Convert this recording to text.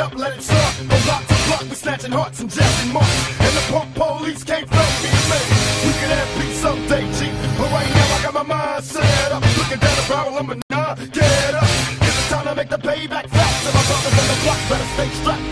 up, let it start. From block to block, we snatching hearts and jacking marks. And the punk police can't fake me, man. We can have peace someday, G. But right now I got my mind set up. Looking down the barrel of my nine, get up. It's time to make the payback fast. And my brothers on the block better stay strapped.